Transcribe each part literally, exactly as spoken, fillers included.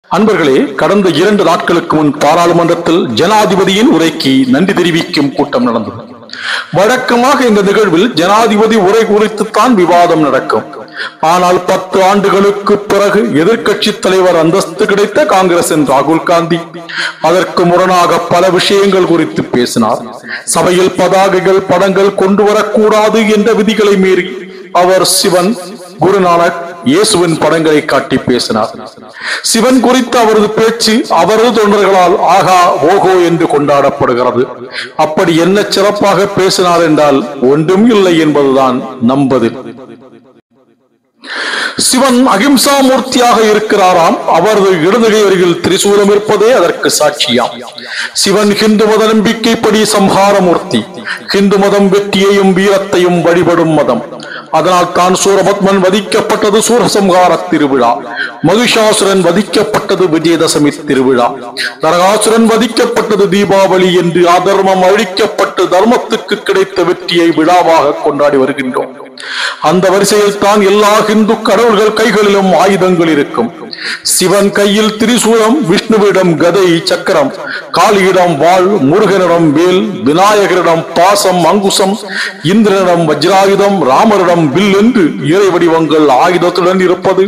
அன்பர்களே, கடந்த இரண்டு நாட்களுக்கு முன் பாராளுமன்றத்தில் ஜனாதிபதியின் உரைக்கு நன்றி தெரிவிக்கும் கூட்டம் நடந்தது. வழக்கமாக இந்த நிகழ்வில் ஜனாதிபதி உரை குறித்துத்தான் விவாதம் நடக்கும். ஆனால் பத்து ஆண்டுகளுக்கு பிறகு எதிர்க்கட்சி தலைவர் அந்தஸ்து கிடைத்த காங்கிரசின் ராகுல் காந்தி அதற்கு முரணாக பல விஷயங்கள் குறித்து பேசினார். சபையில் பதாகைகள் படங்கள் கொண்டு வரக்கூடாது என்ற விதிகளை மீறி அவர் சிவன், குருநானக், இயேசுவின் படங்களை காட்டி பேசினார். சிவன் குறித்து அவரது பேச்சு அவரது தொண்டர்களால் ஆகா ஓகோ என்று கொண்டாடப்படுகிறது. அப்படி என்ன சிறப்பாக பேசினார் என்றால் ஒன்றும் இல்லை என்பதுதான் நம்பது. சிவன் அகிம்சா மூர்த்தியாக இருக்கிறாராம். அவரது இடதுகை அருகில் திரிசூலம் இருப்பதே அதற்கு சாட்சியாம். சிவன் ஹிந்து மத நம்பிக்கைப்படி சம்ஹார மூர்த்தி. ஹிந்து மதம் வெற்றியையும் வீரத்தையும் வழிபடும் மதம். அதனால் தான் சூரபத்மன் வதிக்கப்பட்டது சூரசம்ஹார திருவிழா, மகிஷாசுரன் வதிக்கப்பட்டது விஜயதசமி திருவிழா, நரகாசுரன் வதிக்கப்பட்டது தீபாவளி என்று அதர்மம் அழிக்கப்பட்டு தர்மத்துக்கு கிடைத்த வெற்றியை விழாவாக கொண்டாடி வருகின்றோம். அந்த வரிசையில் தான் எல்லா இந்து கடவுள்கள் கைகளிலும் ஆயுதங்கள் இருக்கும். சிவன் கையில் திரிசூலம், விஷ்ணுவிடம் கதை சக்கரம், காளியிடம் வாள், முருகனிடம் வேல், விநாயகரிடம் பாசம் அங்குசம், இந்திரனிடம் வஜ்ராயுதம், ராமரிடம் வில் என்று இறை வடிவங்கள் ஆயுதத்துடன் இருப்பது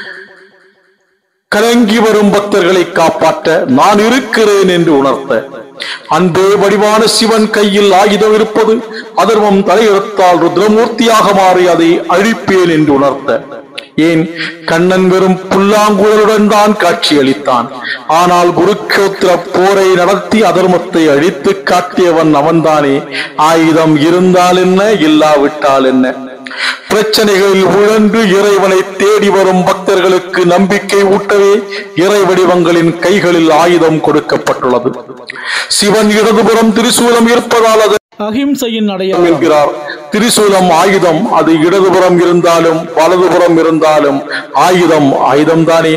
கலங்கி வரும் பக்தர்களை காப்பாற்ற நான் இருக்கிறேன் என்று உணர்த்த. அன்பே வடிவான சிவன் கையில் ஆயுதம் இருப்பது அதர்மம் தலையெடுத்தால் ருத்ரமூர்த்தியாக மாறி அதை அழிப்பேன் என்று உணர்த்த. ஏன், கண்ணன் வெறும் புல்லாங்குழலுடன் தான் காட்சி அளித்தான். ஆனால் குருக்ஷேத்திர போரை நடத்தி அதர்மத்தை அழித்து காட்டியவன் அவன்தானே. ஆயுதம் இருந்தால் என்ன, இல்லாவிட்டால் என்ன? பிரச்சனைகளில் உழன்று இறைவனை தேடி வரும் பக்தர்களுக்கு நம்பிக்கை ஊட்டவே இறை வடிவங்களின் கைகளில் ஆயுதம் கொடுக்கப்பட்டுள்ளது. சிவன் இடதுபுறம் திரிசூலம் இருப்பதால் அது அஹிம்சையின் அடையாளம் என்கிறார். திரிசூலம் ஆயுதம், அது இடதுபுறம் இருந்தாலும் வலதுபுறம் இருந்தாலும் ஆயுதம் ஆயுதம் தானே.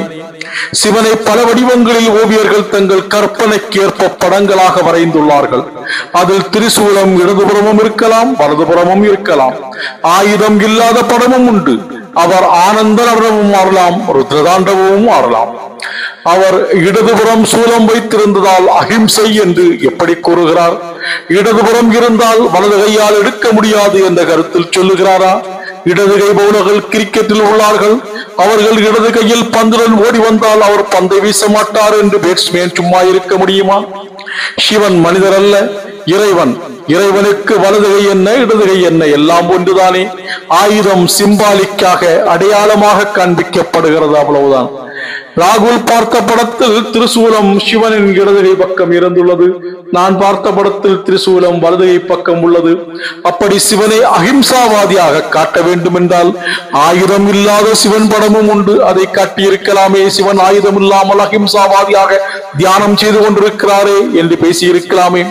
சிவனை பல வடிவங்களில் ஓவியர்கள் தங்கள் கற்பனைக்கு ஏற்ப படங்களாக வரைந்துள்ளார்கள். அதில் திரிசூலம் இடதுபுறமும் இருக்கலாம், வலதுபுறமும் இருக்கலாம். ஆயுதம் இல்லாத படமும் உண்டு. அவர் ஆனந்த நடனமும் ஆடலாம், ருத்ரதாண்டவமும் ஆடலாம். அவர் இடதுபுறம் சூலம் வைத்திருந்ததால் அஹிம்சை என்று எப்படி கூறுகிறார்? இடதுபுறம் இருந்தால் வலது கையால் எடுக்க முடியாது என்ற கருத்தில் சொல்லுகிறாரா? இடது கை பவுலர்கள் கிரிக்கெட்டில் உள்ளார்கள். அவர்கள் இடது கையில் பந்துடன் ஓடி வந்தால் அவர் பந்தை வீச மாட்டார் என்று பேட்ஸ்மேன் சும்மா இருக்க முடியுமா? சிவன் மனிதர் அல்ல, இறைவன். இறைவனுக்கு வலது கை என்ன, இடது கை என்ன, எல்லாம் ஒன்றுதானே. ஆயுதம் சிம்பாலிக்காக, அடையாளமாக காண்பிக்கப்படுகிறது, அவ்வளவுதான். ராகுல் பார்த்த படத்தில் திரிசூலம் சிவனின் இடதுகை பக்கம் இருந்துள்ளது. நான் பார்த்த படத்தில் திரிசூலம் வலதுகை பக்கம் உள்ளது. அப்படி சிவனை அஹிம்சாவாதியாக காட்ட வேண்டும் என்றால் ஆயுதம் இல்லாத சிவன் படமும் உண்டு. அதை காட்டியிருக்கலாமே. சிவன் ஆயுதம் இல்லாமல் அஹிம்சாவாதியாக தியானம் செய்து கொண்டிருக்கிறாரே என்று பேசியிருக்கலாமே.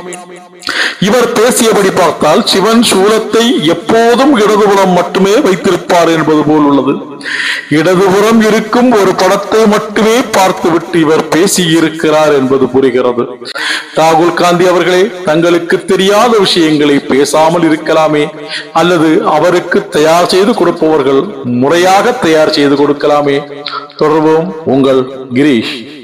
இவர் பேசியபடி பார்த்தால் சிவன் சூலத்தை எப்போதும் இடதுபுறம் மட்டுமே வைத்திருப்பார் என்பது போல் உள்ளது. இடதுபுறம் இருக்கும் ஒரு படத்தை மட்டுமே பார்த்துவிட்டு இவர் பேசியிருக்கிறார் என்பது புரிகிறது. ராகுல் காந்தி அவர்களே, தங்களுக்கு தெரியாத விஷயங்களை பேசாமல் இருக்கலாமே. அல்லது அவருக்கு தயார் செய்து கொடுப்பவர்கள் முறையாக தயார் செய்து கொடுக்கலாமே. தொடர்வோம். உங்கள் கிரீஷ்.